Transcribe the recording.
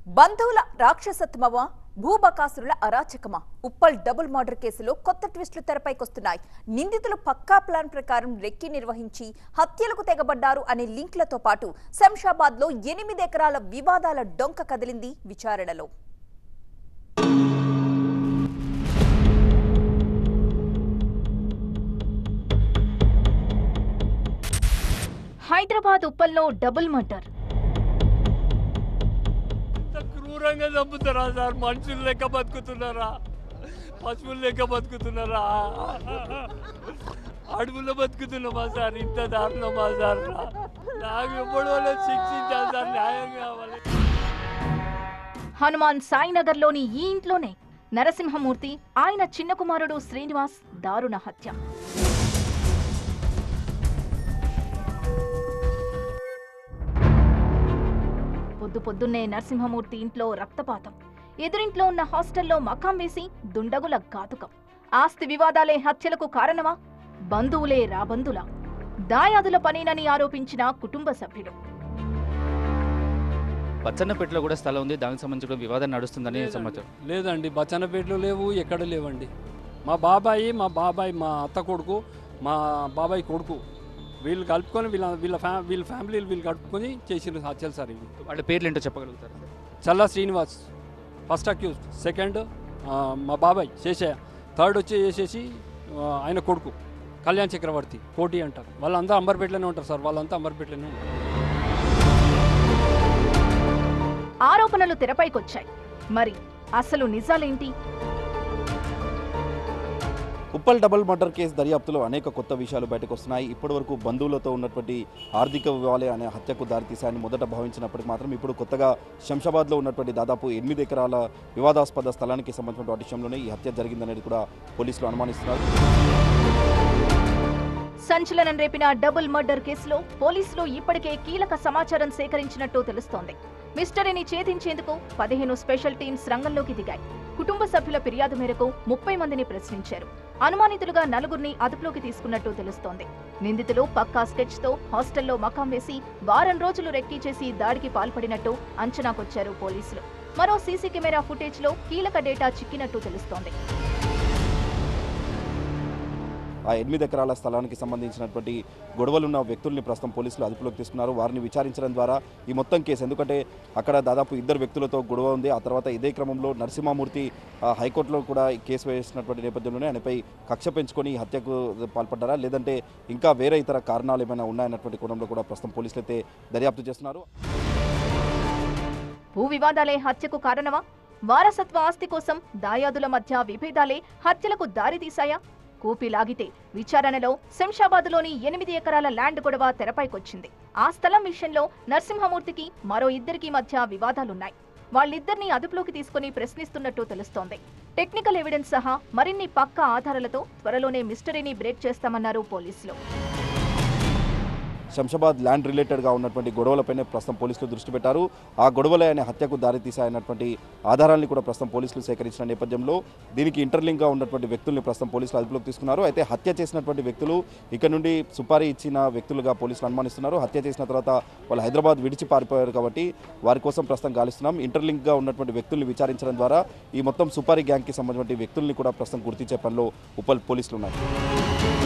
బంధువుల రాక్షసత్వమా భూబకాసురుల అరాచకమా ఉప్పల్ డబుల్ మర్డర్ కేసులో కొత్త ట్విస్టులు తెరపైకొస్తున్నాయి. నిందితులు పక్కా ప్లాన్ ప్రకారం రెక్కి నిర్వహించి హత్యలకు తెగబడ్డారు అనే లింక్లతో పాటు శంషాబాద్లో 8 ఎకరాల వివాదాల డొంక కదిలింది విచారణలో. హైదరాబాద్ ఉప్పల్లో డబుల్ మర్డర్. క్రూరంగా చంపుతారా సార్? మనుషులు లెక్క బతుకుతున్నారా? పశువులు లెక్క బతుకుతున్నారా? అడవుల్లో బతుకుతున్నామా సార్? ఇంత దారుణమా సార్? నాకు ఎప్పుడు శిక్షించాలి సార్, న్యాయం కావాలి. హనుమాన్ సాయినగర్లోని ఈ ఇంట్లోనే నరసింహమూర్తి, ఆయన చిన్న కుమారుడు శ్రీనివాస్ దారుణ హత్య. పొద్దున్నే నరసింహమూర్తి ఇంట్లో రక్తపాతం, ఎదురింట్లో ఉన్న హాస్టల్లో మకాం వేసి దుండగుల ఘాతుకం. ఆస్తి వివాదాలే హత్యలకు కారణమా? బంధువులే రాబందులా? దాయాదుల పనేనని ఆరోపించిన కుటుంబ సభ్యులు. బచ్చన్నపేటలో కూడా స్థలం ఉంది, దానికి సంబంధించి వివాదం నడుస్తుందని సమాచారం. లేదండి, బచ్చన్నపేటలో లేవు, ఎక్కడ లేవండి. మా బాబాయ్ మా అత్త కొడుకు, మా బాబాయ్ కొడుకు వీళ్ళు కలుపుకొని వీళ్ళ ఫ్యామిలీలు వీళ్ళు కలుపుకొని చేసిన హత్యలు సార్ ఇవి. వాళ్ళ పేర్లు ఏంటో చెప్పగలుగుతారు? Challa Srinivas first accused, second మా బాబాయ్ శేషయ్య, థర్డ్ వచ్చేసి ఆయన కొడుకు కళ్యాణ్ చక్రవర్తి, కోటి అంటారు. వాళ్ళంతా అంబర్పేటలోనే ఉంటారు సార్, వాళ్ళంతా అంబర్పేటలోనే ఉంటారు. ఆరోపణలు తెరపైకొచ్చాయి. మరి అసలు నిజాలేంటి? ఉప్పల్ డబుల్ మర్డర్ కేసు దర్యాప్తులో అనేక కొత్త విషయాలు బయటకు వస్తున్నాయి. ఇప్పటివరకు బంధువులతో ఉన్నటువంటి ఆర్థిక వివాదాలే అనే హత్యకు దారితీశాయని మొదట భావించినప్పటికీ మాత్రం ఇప్పుడు కొత్తగా శంషాబాద్లో ఉన్నటువంటి దాదాపు 8 ఎకరాల వివాదాస్పద స్థలానికి సంబంధించిన విషయంలోనే ఈ హత్య జరిగిందనేది కూడా పోలీసులు అనుమానిస్తున్నారు. సంచలనం రేపిన డబుల్ మర్డర్ కేసులో పోలీసులు ఇప్పటికే కీలక సమాచారం సేకరించినట్టు తెలుస్తోంది. మిస్టరీని ఛేదించేందుకు 15 స్పెషల్ టీమ్స్ రంగంలోకి దిగాయి. కుటుంబ సభ్యుల ఫిర్యాదు మేరకు 30 మందిని ప్రశ్నించారు. అనుమానితులుగా 4గురిని అదుపులోకి తీసుకున్నట్టు తెలుస్తోంది. నిందితులు పక్కా స్కెచ్ తో హాస్టల్లో మకాం వేసి వారం రోజులు రెక్కీ చేసి దాడికి పాల్పడినట్టు అంచనాకొచ్చారు పోలీసులు. మరో సీసీ కెమెరా ఫుటేజ్ లో కీలక డేటా చిక్కినట్టు తెలుస్తోంది. ఆ 8 ఎకరాల స్థలానికి సంబంధించినటువంటి గొడవలున్న వ్యక్తుల్ని ప్రస్తుతం పోలీసులు అదుపులోకి తీసుకున్నారు. వారిని విచారించడం ద్వారా ఈ మొత్తం కేసు, ఎందుకంటే అక్కడ దాదాపు 2 వ్యక్తులతో గొడవ ఉంది. ఆ తర్వాత ఇదే క్రమంలో నరసింహమూర్తి హైకోర్టులో కూడా కేసు వేసినటువంటి నేపథ్యంలోనే ఆయనపై కక్ష పెంచుకొని హత్యకు పాల్పడ్డారా, లేదంటే ఇంకా వేరే ఇతర కారణాలు ఏమైనా ఉన్నాయన్నటువంటి కోణంలో కూడా ప్రస్తుతం పోలీసులు అయితే దర్యాప్తు చేస్తున్నారు. భూ వివాదాలే హత్యకు కారణమా? వారసత్వ ఆస్తి కోసం దాయాదుల మధ్య విభేదాలే హత్యలకు దారితీశాయా? కూపిలాగితే విచారణలో శంషాబాద్లోని 8 ఎకరాల ల్యాండ్ గొడవ తెరపైకొచ్చింది. ఆ స్థలం విషయంలో నరసింహమూర్తికి మరో 2కి మధ్య వివాదాలున్నాయి. వాళ్ళిద్దరినీ అదుపులోకి తీసుకుని ప్రశ్నిస్తున్నట్టు తెలుస్తోంది. టెక్నికల్ ఎవిడెన్స్ సహా మరిన్ని పక్కా ఆధారాలతో త్వరలోనే మిస్టరీని బ్రేక్ చేస్తామన్నారు పోలీసులు. శంషాబాద్ ల్యాండ్ రిలేటెడ్గా ఉన్నటువంటి గొడవలపైనే ప్రస్తుతం పోలీసులు దృష్టి పెట్టారు. ఆ గొడవలే అనే హత్యకు దారితీశాయన్నటువంటి ఆధారాలను కూడా ప్రస్తుతం పోలీసులు సేకరించిన నేపథ్యంలో దీనికి ఇంటర్లింక్గా ఉన్నటువంటి వ్యక్తుల్ని ప్రస్తుతం పోలీసులు అదుపులోకి తీసుకున్నారు. అయితే హత్య చేసినటువంటి వ్యక్తులు ఇక్కడ నుండి సుపారీ ఇచ్చిన వ్యక్తులుగా పోలీసులు అనుమానిస్తున్నారు. హత్య చేసిన తర్వాత వాళ్ళు హైదరాబాద్ విడిచి పారిపోయారు కాబట్టి వారి కోసం ప్రస్తుతం గాలిస్తున్నాం. ఇంటర్లింక్గా ఉన్నటువంటి వ్యక్తుల్ని విచారించడం ద్వారా ఈ మొత్తం సుపారీ గ్యాంగ్కి సంబంధించిన వ్యక్తుల్ని కూడా ప్రస్తుతం గుర్తించే పనిలో ఉప్పల్ పోలీసులు ఉన్నారు.